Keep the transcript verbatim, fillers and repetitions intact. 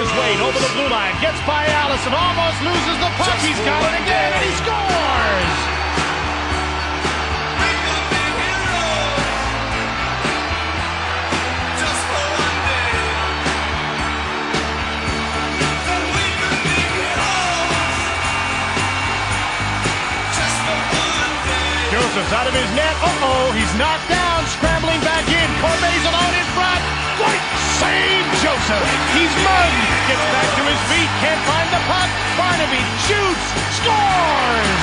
his weight over the blue line. Gets by Allison. Almost loses the puck. He's got it again, and he scores! Joseph's out of his net. Uh-oh, he's knocked down. Scrambling back in. Corbett's alone in front. Great save, Joseph. He's mugged. Gets back to his feet. Can't find the puck. Barnaby shoots. Scores!